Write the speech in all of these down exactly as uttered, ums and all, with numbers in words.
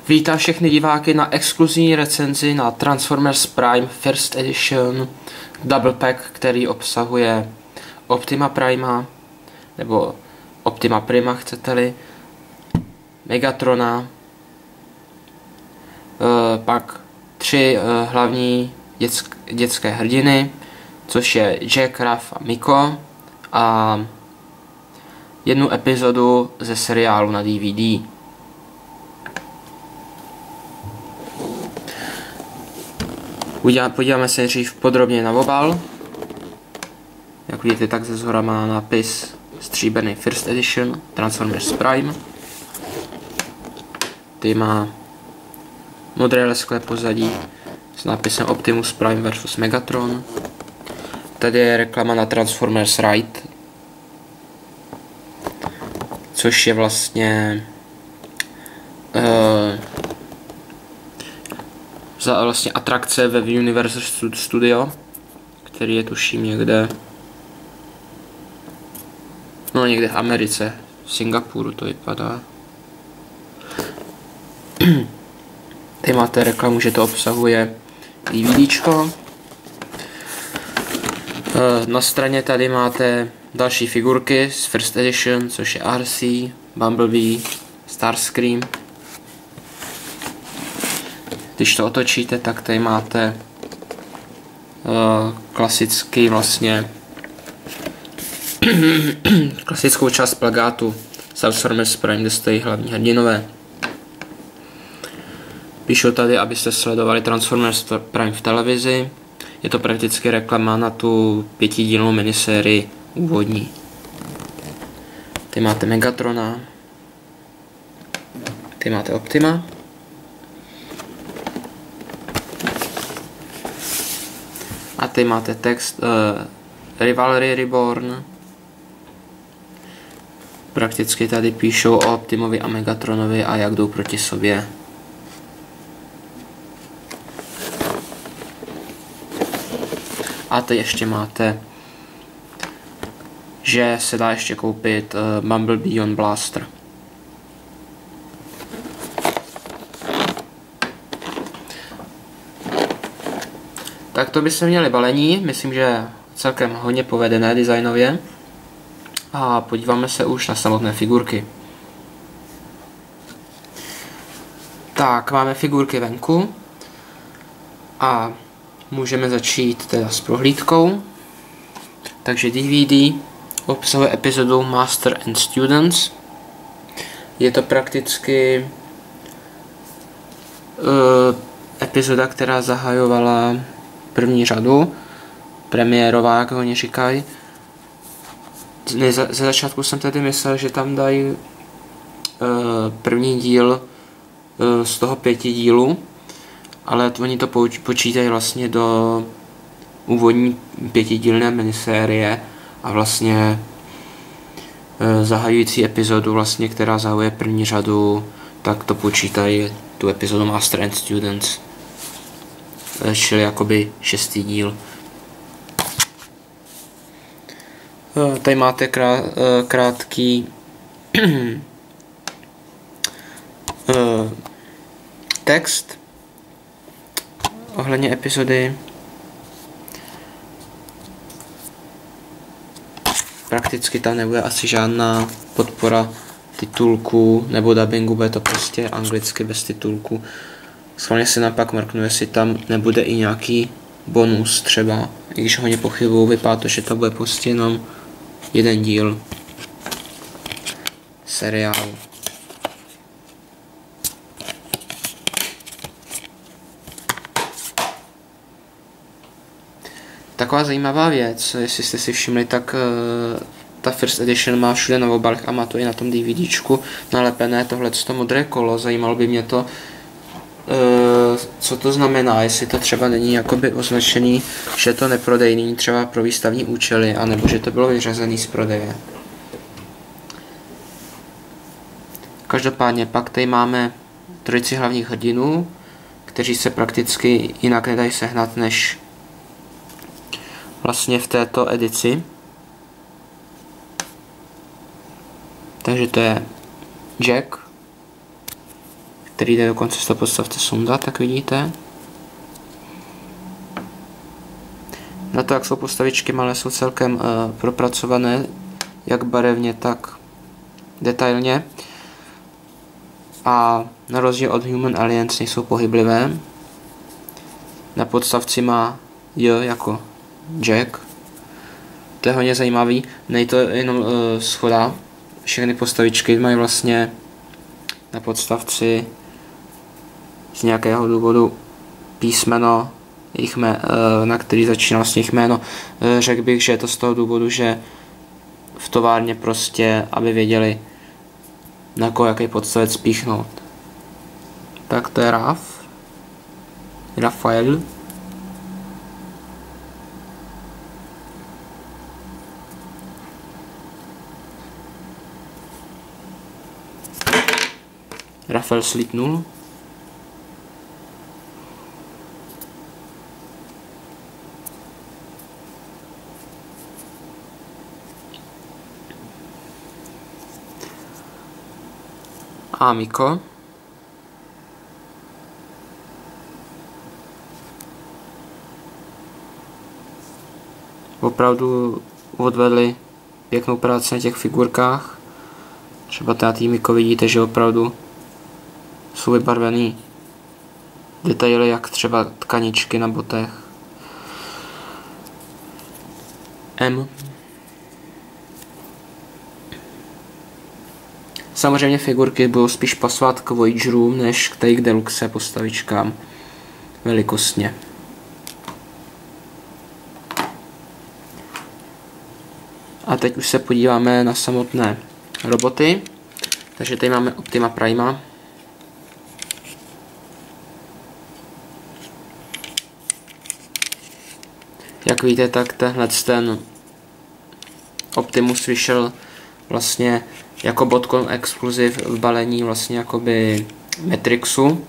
Vítám všechny diváky na exkluzivní recenzi na Transformers Prime First Edition Double Pack, který obsahuje Optima Prima, nebo Optima Prima chcete-li, Megatrona, pak tři hlavní dětsk dětské hrdiny, což je Jack, Raph a Miko, a jednu epizodu ze seriálu na D V D. Podíváme se nejdřív podrobně na obal. Jak vidíte, tak ze zhora má nápis stříbrný First Edition Transformers Prime. Tady má modré lesklé pozadí s nápisem Optimus Prime versus Megatron. Tady je reklama na Transformers Ride, což je vlastně uh, za vlastně atrakce ve Universal Studio, který je tuším někde, no někde v Americe, v Singapuru to vypadá. Tady máte reklamu, že to obsahuje DVDčko. Na straně tady máte další figurky z First Edition, což je R C, Bumblebee, Starscream. Když to otočíte, tak tady máte uh, klasický vlastně klasickou část plakátu Transformers Prime, kde stojí hlavní hrdinové. Píšu tady, abyste sledovali Transformers Prime v televizi. Je to prakticky reklama na tu pětidílnou minisérii úvodní. Tady máte Megatrona. Tady máte Optima. A tady máte text uh, Rivalry Reborn. Prakticky tady píšou o Optimovi a Megatronovi a jak jdou proti sobě. A teď ještě máte, že se dá ještě koupit uh, Bumblebee Beyond Blaster. Tak to by se měli balení, myslím, že celkem hodně povedené designově. A podíváme se už na samotné figurky. Tak, máme figurky venku. A můžeme začít teda s prohlídkou. Takže D V D obsahuje epizodu Master and Students. Je to prakticky uh, epizoda, která zahajovala první řadu, premiérová, jak oni říkají. Ze začátku jsem tedy myslel, že tam dají uh, první díl uh, z toho pěti dílů, ale oni to počítají vlastně do úvodní pětidílné minisérie a vlastně uh, zahajující epizodu, vlastně, která zahajuje první řadu, tak to počítají tu epizodu Master and Students, čili jakoby šestý díl. Tady máte krá, krátký text ohledně epizody. Prakticky tam nebude asi žádná podpora titulku nebo dubbingu, bude to prostě anglicky bez titulku. Schválně si napak mrknu, jestli tam nebude i nějaký bonus třeba, i když hodně pochybuju, vypadá to, že to bude prostě jenom jeden díl seriálu. Taková zajímavá věc, jestli jste si všimli, tak uh, ta First Edition má všude na obalech a má to i na tom DVDčku nalepené tohleto modré kolo. Zajímalo by mě to, Uh, co to znamená, jestli to třeba není jakoby označený, že je to neprodejný třeba pro výstavní účely, anebo že to bylo vyřazený z prodeje. Každopádně pak tady máme trojici hlavních hrdinů, kteří se prakticky jinak nedají sehnat než vlastně v této edici. Takže to je Jack, který jde dokonce z toho podstavce sundat, tak vidíte. Na to, jak jsou postavičky malé, jsou celkem uh, propracované, jak barevně, tak detailně. A na rozdíl od Human Alliance nejsou pohyblivé. Na podstavci má J jako Jack. To je hodně zajímavý. Není to jenom uh, schoda. Všechny postavičky mají vlastně na podstavci z nějakého důvodu písmeno, jejich mé, uh, na který začíná vlastně jejich jméno. Uh, řekl bych, že je to z toho důvodu, že v továrně prostě, aby věděli, na koho jaký podstavec spíchnout. Tak to je Raf. Rafael. Rafael slítnul. A Miko. Opravdu odvedli pěknou práci na těch figurkách. Třeba na té Miko vidíte, že opravdu jsou vybarvený detaily, jak třeba tkaničky na botech. M. Samozřejmě figurky budou spíš pasovat k Voyagerům, než k tady k deluxe postavičkám velikostně. A teď už se podíváme na samotné roboty. Takže tady máme Optima Prima. Jak víte, tak tenhle ten Optimus vyšel vlastně jako Botcon exkluziv v balení vlastně jakoby Matrixu.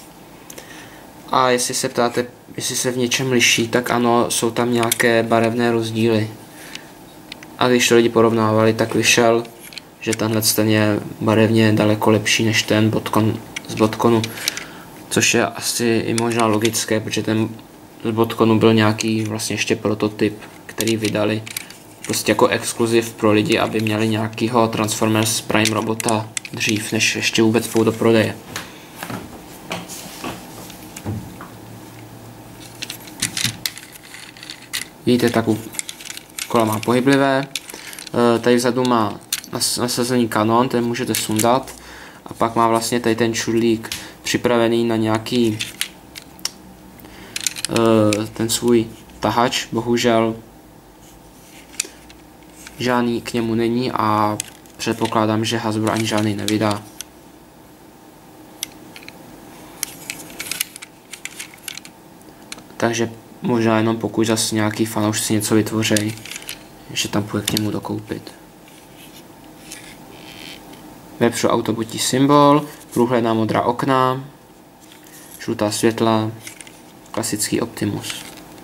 A jestli se ptáte, jestli se v něčem liší, tak ano, jsou tam nějaké barevné rozdíly. A když to lidi porovnávali, tak vyšel, že tenhle ten je barevně daleko lepší než ten Botcon z Botconu. Což je asi i možná logické, protože ten z Botconu byl nějaký vlastně ještě prototyp, který vydali prostě jako exkluziv pro lidi, aby měli nějakýho Transformers Prime robota dřív, než ještě vůbec půjdu do prodeje. Vidíte, tak kola má pohyblivé. Tady vzadu má nasazený kanon, ten můžete sundat. A pak má vlastně tady ten čudlík připravený na nějaký ten svůj tahač. Bohužel žádný k němu není a předpokládám, že Hasbro ani žádný nevydá. Takže možná jenom pokud zase nějaký fanoušci něco vytvoří, že tam půjde k němu dokoupit. Vepřu autobutí symbol, průhledná modrá okna, žlutá světla, klasický Optimus.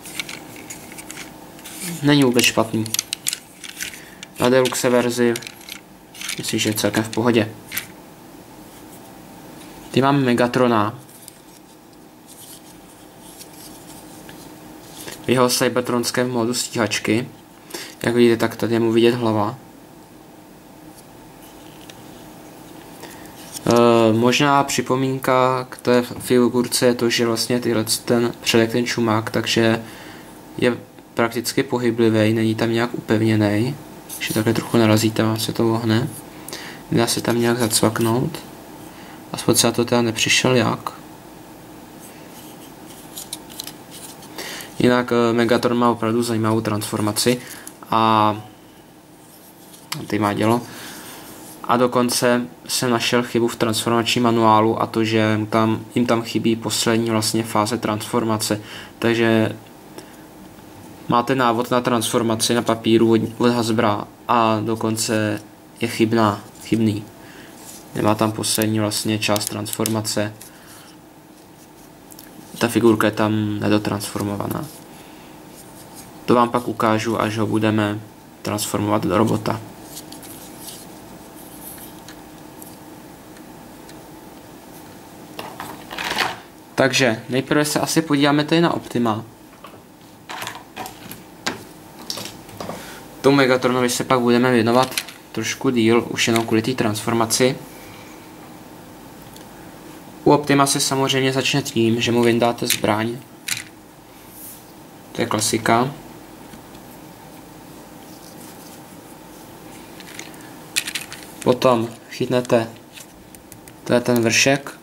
Není vůbec špatný. Na deluxe verzi myslím, že je celkem v pohodě. Ty máme Megatrona. V jeho cybertronském módu stíhačky. Jak vidíte, tak tady je mu vidět hlava. E, možná připomínka k té figurce je to, že vlastně tyhle ten předek, ten čumák, takže je prakticky pohyblivý, není tam nějak upevněný. Když takhle trochu narazíte, vám se to ohne. Dá se tam nějak zacvaknout. Aspoň se na to teda nepřišel jak. Jinak Megatron má opravdu zajímavou transformaci. A tady má dělo. A dokonce jsem našel chybu v transformačním manuálu a to, že jim tam, jim tam chybí poslední vlastně fáze transformace. Takže máte návod na transformaci na papíru od, od Hasbra a dokonce je chybná, chybný. Nemá tam poslední vlastně část transformace. Ta figurka je tam nedotransformovaná. To vám pak ukážu, až ho budeme transformovat do robota. Takže nejprve se asi podíváme tady na Optima. Tomu Megatronovi se pak budeme věnovat trošku díl, už jenom kvůli té transformaci. U Optima se samozřejmě začne tím, že mu vyndáte zbraň. To je klasika. Potom chytnete to je ten vršek,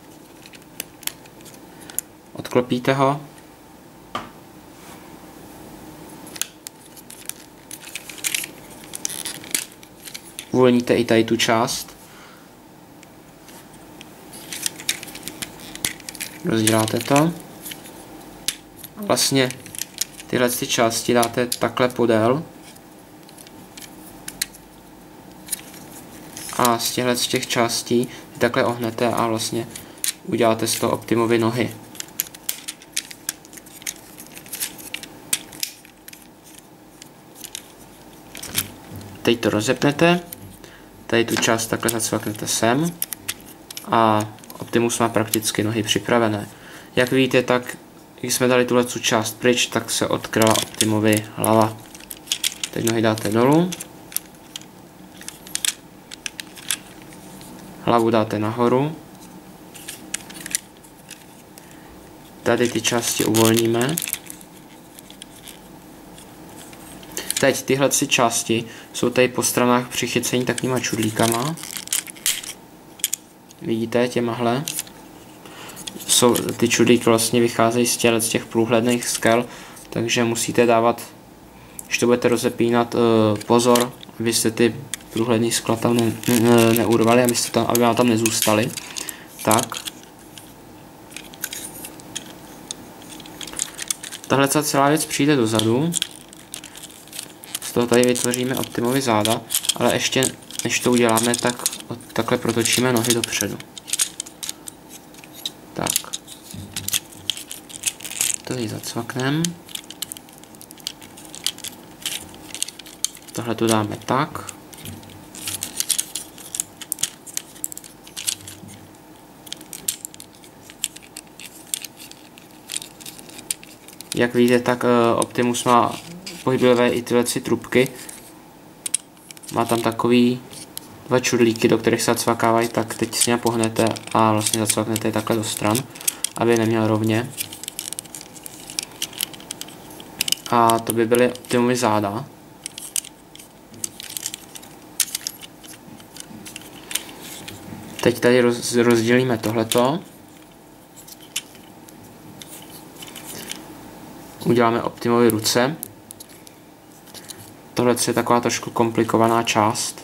odklopíte ho, uvolníte i tady tu část, rozděláte to, vlastně tyhle ty části dáte takhle podél a z těchto z těch částí takhle ohnete a vlastně uděláte z toho Optimovy nohy. Teď to rozepnete, tady tu část takhle zacvaknete sem a Optimus má prakticky nohy připravené. Jak vidíte, tak když jsme dali tuhle část pryč, tak se odkryla Optimovi hlava. Teď nohy dáte dolů. Hlavu dáte nahoru. Tady ty části uvolníme. Teď tyhle tři části jsou tady po stranách přichycení takovýma čudlíkama. Vidíte těmahle? Jsou, ty čudlíky vlastně vycházejí z těch, z těch průhledných skel, takže musíte dávat, když to budete rozepínat, pozor, abyste ty průhledný skla tam ne, ne, neurvali, abyste tam, aby vám tam nezůstali. Tak. Tahle celá věc přijde dozadu. Z toho tady vytvoříme Optimovi záda, ale ještě než to uděláme, tak takhle protočíme nohy dopředu. Tak. To tady zacvakneme. Tohle tu dáme tak. Jak vidíte, tak uh, Optimus má pohyblivé i tyhle tři trubky. Má tam takový dva čudlíky, do kterých se zacvakávají, tak teď s ně pohnete a vlastně zacvaknete je takhle do stran, aby neměl rovně. A to by byly Optimovy záda. Teď tady roz, rozdělíme tohleto. Uděláme Optimovy ruce. Tohle je taková trošku komplikovaná část.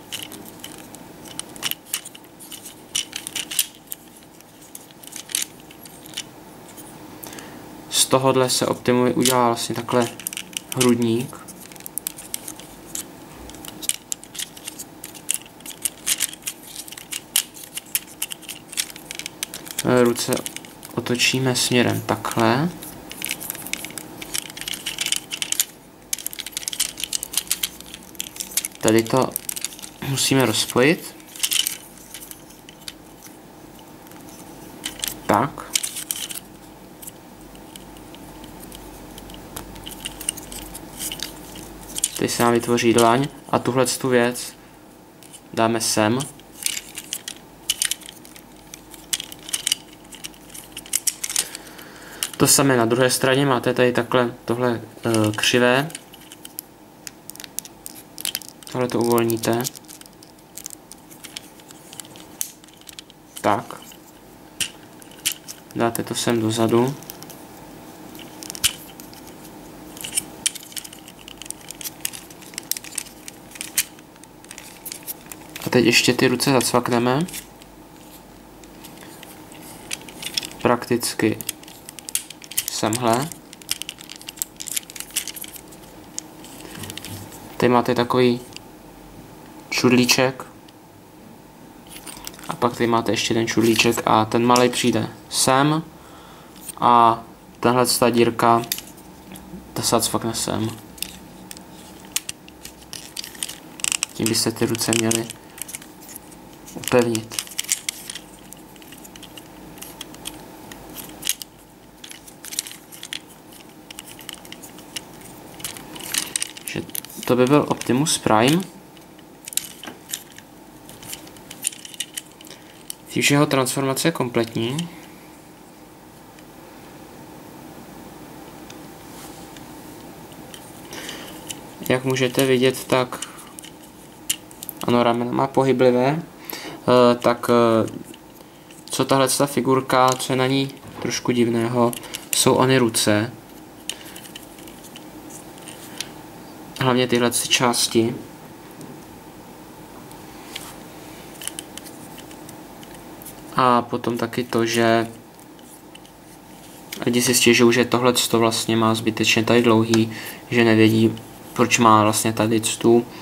Z tohohle se Optimovi udělá vlastně takhle hrudník. Ruce otočíme směrem takhle. Tady to musíme rozpojit. Tak. Teď se nám vytvoří dlaň a tuhle tu věc dáme sem. To samé na druhé straně, máte tady takhle tohle e, křivé. Tohle to uvolníte. Tak. Dáte to sem dozadu. A teď ještě ty ruce zacvakneme. Prakticky semhle. Tady máte takový čudlíček. A pak tady máte ještě ten čudlíček a ten malej přijde sem. A tenhle ta dírka, ta se zacvakne sem. Tím byste ty ruce měli upevnit. Že to by byl Optimus Prime. Tím, že jeho transformace je kompletní. Jak můžete vidět, tak ano, ramena má pohyblivé. E, tak e, co tahle ta figurka, co je na ní trošku divného, jsou ony ruce. Hlavně tyhle části. A potom taky to, že lidi si stěžují, že tohle vlastně má zbytečně tady dlouhý, že nevědí, proč má vlastně tady tu uh,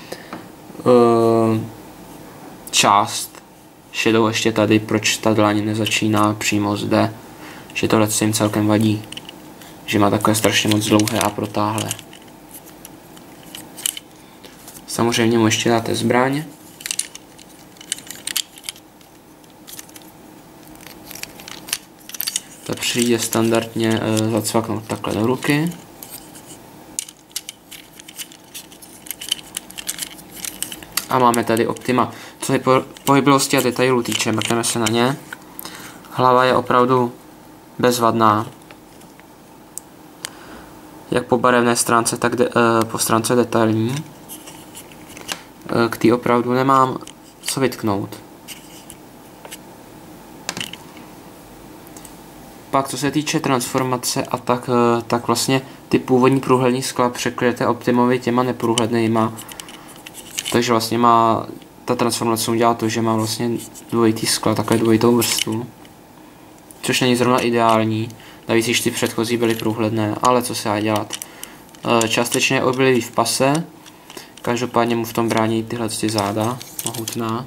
část šedou ještě tady, proč ta dlaň nezačíná přímo zde, že tohle se jim celkem vadí, že má takové strašně moc dlouhé a protáhlé. Samozřejmě mu ještě dáte zbraň. To přijde standardně e, zacvaknout takhle do ruky. A máme tady Optima. Co je po, pohyblivosti a detailů týče, mrkneme se na ně. Hlava je opravdu bezvadná. Jak po barevné stránce, tak de, e, po stránce detailní. E, k té opravdu nemám co vytknout. Pak co se týče transformace a tak, tak vlastně ty původní průhlední skla překryjete Optimovi těma neprůhlednýma. Takže vlastně má ta transformace udělá to, že má vlastně dvojitý skla, takhle dvojitou vrstvu. Což není zrovna ideální, navíc již ty předchozí byly průhledné, ale co se dá dělat. Částečně oblivý v pase, každopádně mu v tom brání tyhle ty záda, mohutná.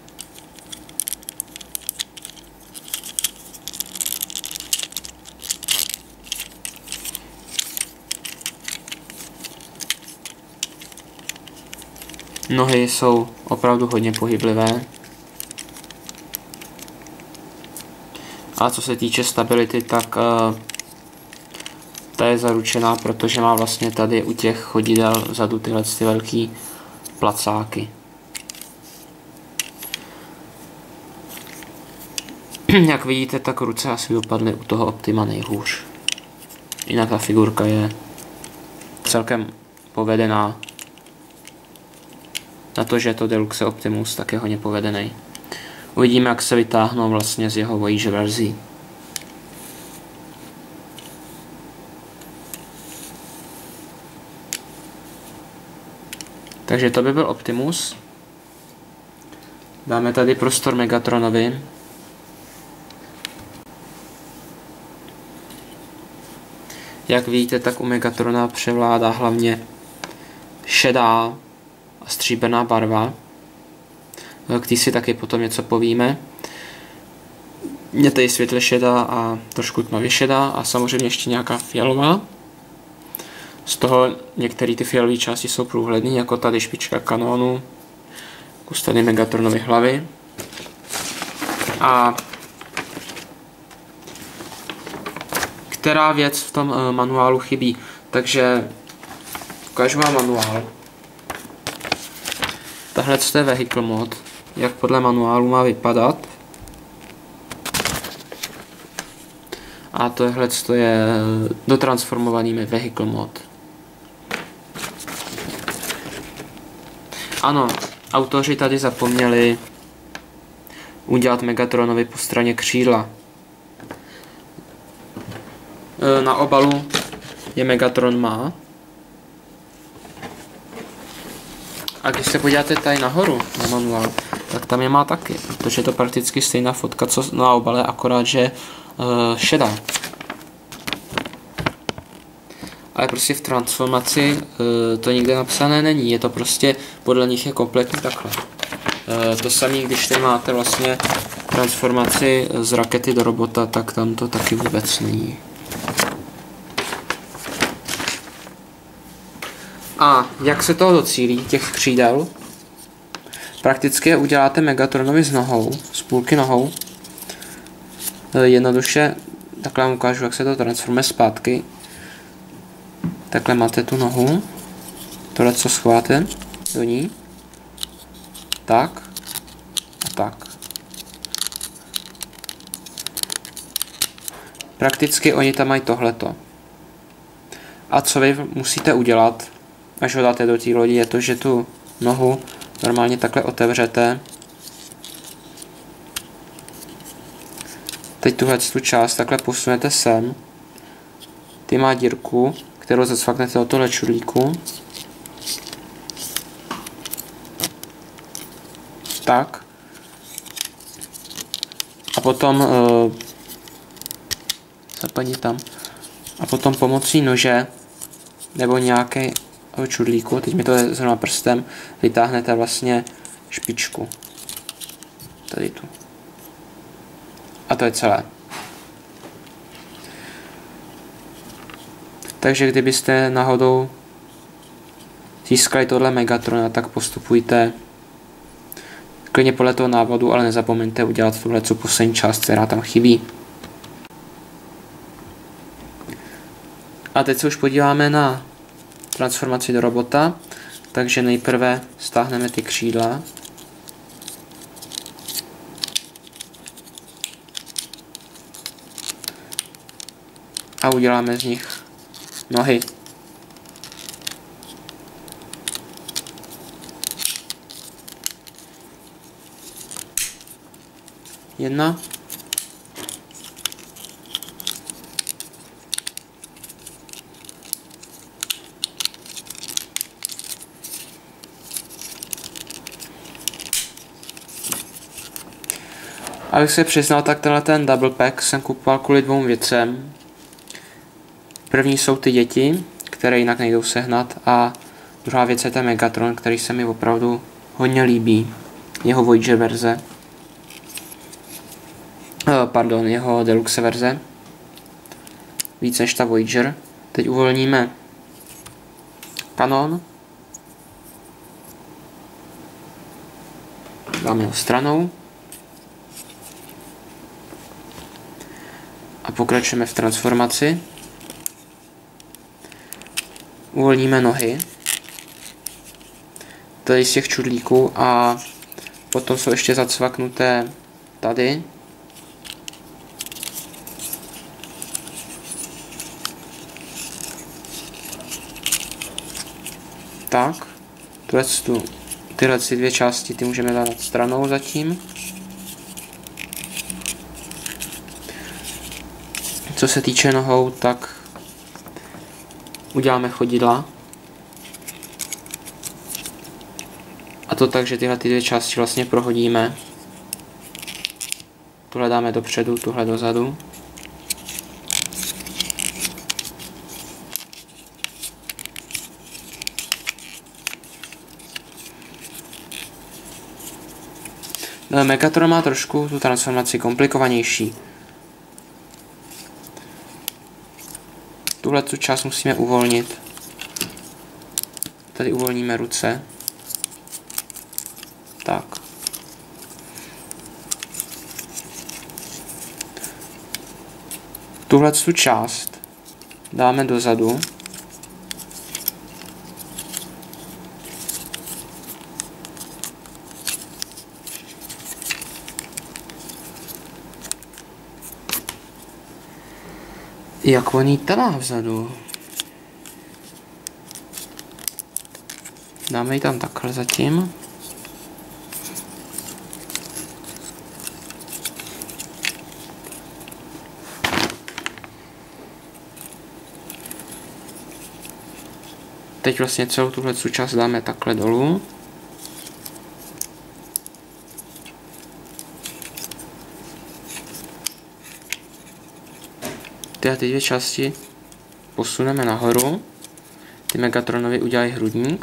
Nohy jsou opravdu hodně pohyblivé. A co se týče stability, tak uh, ta je zaručená, protože má vlastně tady u těch chodidel vzadu tyhle ty velký placáky. Jak vidíte, tak ruce asi dopadly u toho Optima nejhůř. Jinak ta figurka je celkem povedená. Na to, že je to Deluxe Optimus, tak je hodně povedený. Uvidíme, jak se vytáhnou vlastně z jeho Voyager verzí. Takže to by byl Optimus. Dáme tady prostor Megatronovi. Jak vidíte, tak u Megatrona převládá hlavně šedá a stříbrná barva. K té si taky potom něco povíme. Je tady světle šedá a trošku tmavě šedá a samozřejmě ještě nějaká fialová. Z toho některé ty fialové části jsou průhledné, jako tady špička kanónu, kus tady Megatronovy hlavy. A která věc v tom uh, manuálu chybí, takže ukážu vám manuál. Tahle je vehicle mod, jak podle manuálu má vypadat. A tohle je dotransformovaný vehicle mod. Ano, autoři tady zapomněli udělat Megatronovi po straně křídla. Na obalu je Megatron má. A když se podíváte tady nahoru na manuál, tak tam je má taky, protože je to prakticky stejná fotka, co na obale, akorát, že uh, šedá. Ale prostě v transformaci uh, to nikde napsané není, je to prostě, podle nich je kompletně takhle. Uh, to samé, když tady máte vlastně transformaci z rakety do robota, tak tam to taky vůbec není. A jak se toho docílí, těch křídel? Prakticky uděláte Megatronovi s nohou, s půlky nohou. Jednoduše, takhle vám ukážu, jak se to transformuje zpátky. Takhle máte tu nohu. tohle co schováte do ní. Tak. A tak. Prakticky oni tam mají tohleto. A co vy musíte udělat, až ho dáte do té lodi, je to, že tu nohu normálně takhle otevřete. Teď tuhle tu část takhle posunete sem. Ty má dírku, kterou zacvaknete do tohle čudlíku. Tak. A potom uh, zapadni tam. A potom pomocí nože nebo nějakého čudlíku, teď mi to je zrovna prstem, vytáhnete vlastně špičku. Tady tu. A to je celé. Takže kdybyste náhodou získali tohle Megatrona, tak postupujte klidně podle toho návodu, ale nezapomeňte udělat tuhle poslední část, která tam chybí. A teď se už podíváme na transformaci do robota. Takže nejprve stáhneme ty křídla. A uděláme z nich nohy. Jedna. Abych se přiznal, tak tenhle ten double pack jsem kupoval kvůli dvou věcem. První jsou ty děti, které jinak nejdou sehnat, a druhá věc je ten Megatron, který se mi opravdu hodně líbí. Jeho Voyager verze. Pardon, jeho deluxe verze. Víc než ta Voyager. Teď uvolníme kanon. Dáme ho stranou. A pokračujeme v transformaci. Uvolníme nohy. Tady z těch čudlíků a potom jsou ještě zacvaknuté tady. Tak. Tu, tyhle dvě části ty můžeme dát stranou zatím. Co se týče nohou, tak uděláme chodidla. A to tak, že tyhle ty dvě části vlastně prohodíme. Tuhle dáme dopředu, tuhle dozadu. Megatron má trošku tu transformaci komplikovanější. Tuhle tu část musíme uvolnit. Tady uvolníme ruce. Tak. Tuhle tu část dáme dozadu. Jak on jí tam má vzadu? Dáme ji tam takhle zatím. Teď vlastně celou tuhle část dáme takhle dolů. Tyhle ty dvě části posuneme nahoru. Ty Megatronovi udělají hrudník.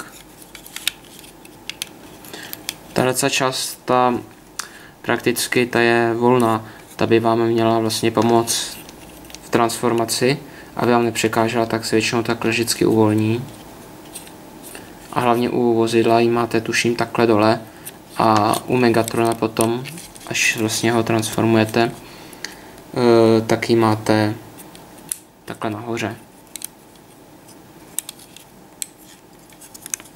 Tahle část, ta prakticky ta je volná. Ta by vám měla vlastně pomoct v transformaci, aby vám nepřekážela, tak se většinou takhle vždycky uvolní. A hlavně u vozidla ji máte tuším takhle dole. A u Megatrona potom, až vlastně ho transformujete, tak ji máte takhle nahoře.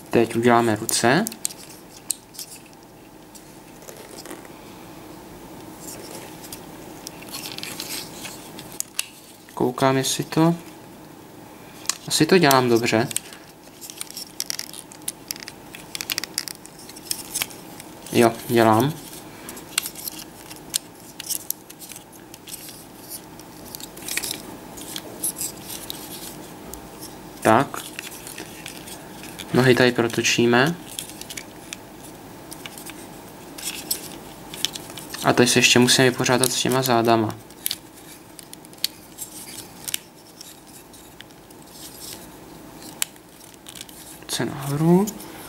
Teď uděláme ruce. Koukám, jestli to... Asi to dělám dobře. Jo, dělám. Tak. Nohy tady protočíme. A teď se ještě musíme vypořádat s těma zádama. Se nahoru.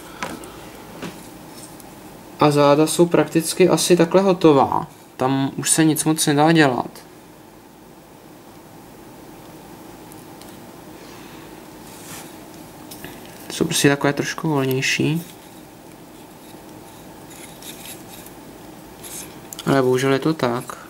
A záda jsou prakticky asi takhle hotová. Tam už se nic moc nedá dělat. Jsou prostě takové trošku volnější. Ale bohužel je to tak.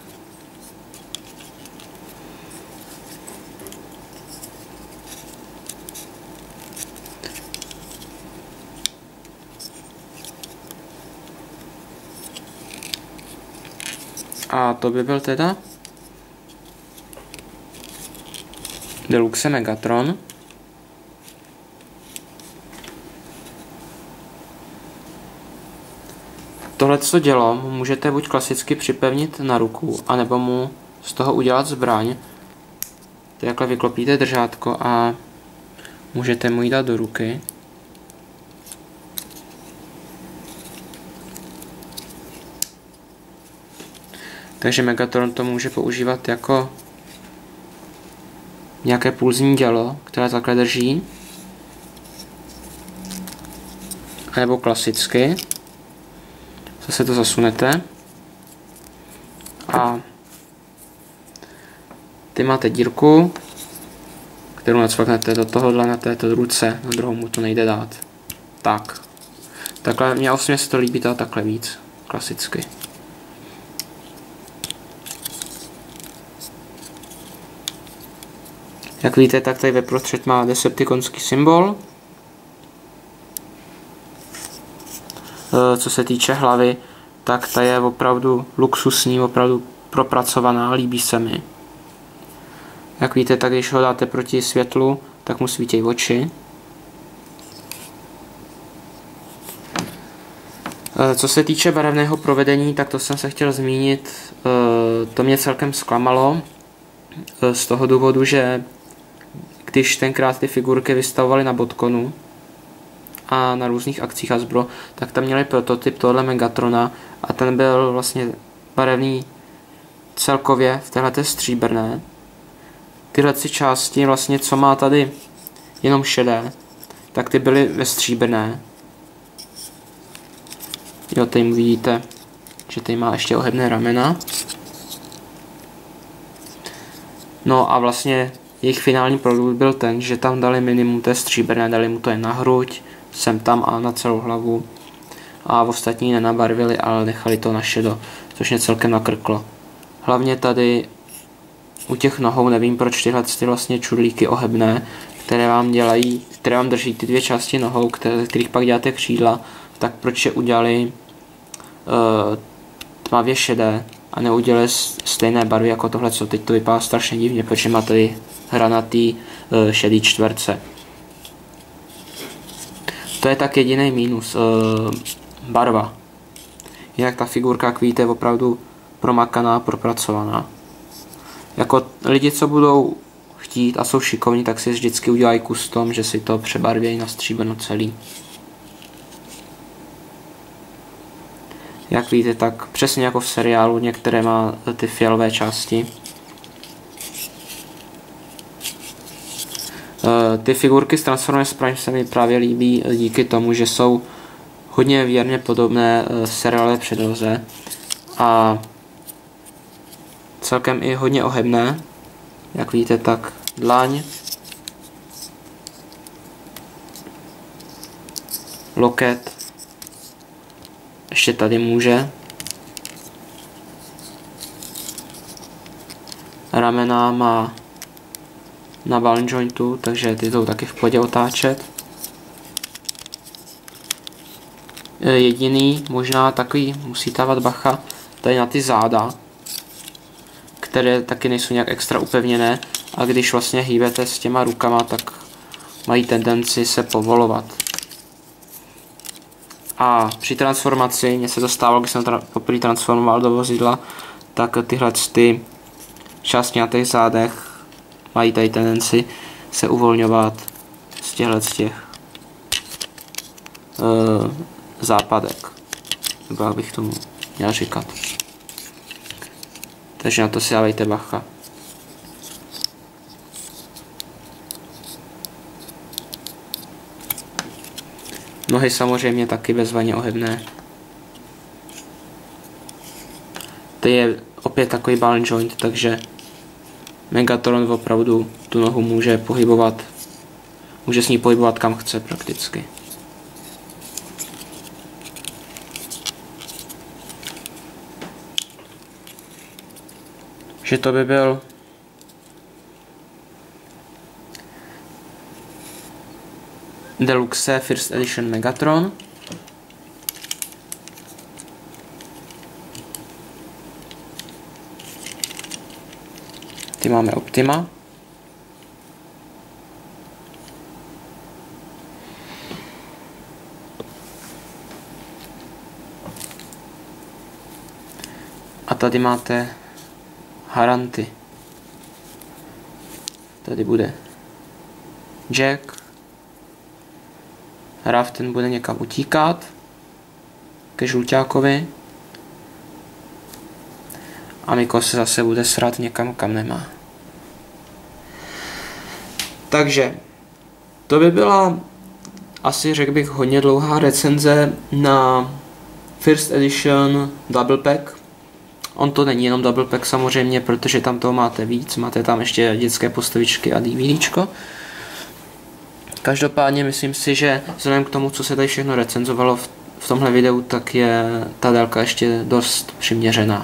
A to by byl teda Deluxe Megatron. Tohleto dělo můžete buď klasicky připevnit na ruku, anebo mu z toho udělat zbraň. Takhle vyklopíte držátko a můžete mu ji dát do ruky. Takže Megatron to může používat jako nějaké pulzní dělo, které takhle drží. A nebo klasicky. Zase to zasunete. A ty máte dírku, kterou nacvaknete do tohohle na této ruce, na druhou mu to nejde dát. Tak. Takhle, mě osobně se to líbí to takhle víc, klasicky. Jak víte, tak tady veprostřed má decepticonský symbol. Co se týče hlavy, tak ta je opravdu luxusní, opravdu propracovaná, líbí se mi. Jak víte, tak když ho dáte proti světlu, tak mu svítí oči. Co se týče barevného provedení, tak to jsem se chtěl zmínit. To mě celkem zklamalo. Z toho důvodu, že když tenkrát ty figurky vystavovali na Botconu a na různých akcích Hasbro, tak tam měli prototyp tohle Megatrona a ten byl vlastně barevný celkově v téhleté stříbrné. Tyhle tři části, vlastně co má tady jenom šedé, tak ty byly ve stříbrné. Jo, tady vidíte, že tady má ještě ohebné ramena. No a vlastně jejich finální produkt byl ten, že tam dali minimum té stříbrné, dali mu to jen na hruď, sem tam a na celou hlavu. A ostatní nenabarvili, ale nechali to na šedo, což mě celkem nakrklo. Hlavně tady u těch nohou nevím, proč tyhle ty vlastně čudlíky ohebné, které vám dělají, které vám drží ty dvě části nohou, které, kterých pak děláte křídla, tak proč je udělali uh, tmavě šedé a neudělali stejné barvy jako tohle, co teď to vypadá strašně divně, protože má tady hranatý uh, šedý čtverce. To je tak jediný mínus, uh, barva. Jinak ta figurka, jak víte, je opravdu promakaná, propracovaná. Jako lidi, co budou chtít a jsou šikovní, tak si vždycky udělají custom, že si to přebarvějí na stříbrno celý. Jak víte, tak přesně jako v seriálu, některé má ty fialové části. Ty figurky z Transformers Prime se mi právě líbí díky tomu, že jsou hodně věrně podobné seriálové předloze a celkem i hodně ohebné. Jak vidíte, tak dlaň, loket, ještě tady může, ramena má na ball jointu, takže ty jsou taky v pohodě otáčet. Jediný, možná takový, musí dávat bacha, tady na ty záda, které taky nejsou nějak extra upevněné a když vlastně hýbete s těma rukama, tak mají tendenci se povolovat. A při transformaci, mně se to stávalo, když jsem tra poprvé transformoval do vozidla, tak tyhle ty části na těch zádech mají tady tendenci se uvolňovat z těchto z těch uh, západek. Nebo jak bych tomu měl říkat. Takže na to si dávejte bacha. Nohy samozřejmě taky bezvadně ohebné. To je opět takový ball joint, takže Megatron opravdu tu nohu může pohybovat, může s ní pohybovat kam chce prakticky. Že to by byl Deluxe First Edition Megatron. Ty máme Optima. A tady máte Haranty. Tady bude Jack. Raph ten bude někam utíkat ke žluťákovi. A Miko se zase bude srat někam, kam nemá. Takže to by byla asi, řekl bych, hodně dlouhá recenze na First Edition Double Pack. On to není jenom Double Pack samozřejmě, protože tam toho máte víc, máte tam ještě dětské postavičky a DVDčko. Každopádně myslím si, že vzhledem k tomu, co se tady všechno recenzovalo v, v tomhle videu, tak je ta délka ještě dost přiměřená.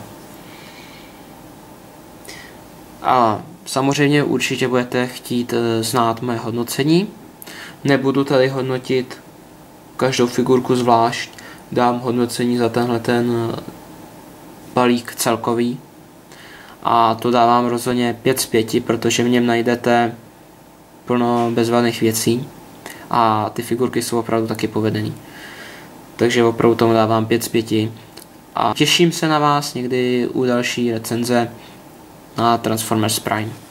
A samozřejmě určitě budete chtít znát moje hodnocení. Nebudu tady hodnotit každou figurku zvlášť, dám hodnocení za tenhle ten balík celkový. A to dávám rozhodně pět z pěti, protože v něm najdete plno bezvadných věcí a ty figurky jsou opravdu taky povedený. Takže opravdu tomu dávám pět z pěti a těším se na vás někdy u další recenze na Transformers Prime.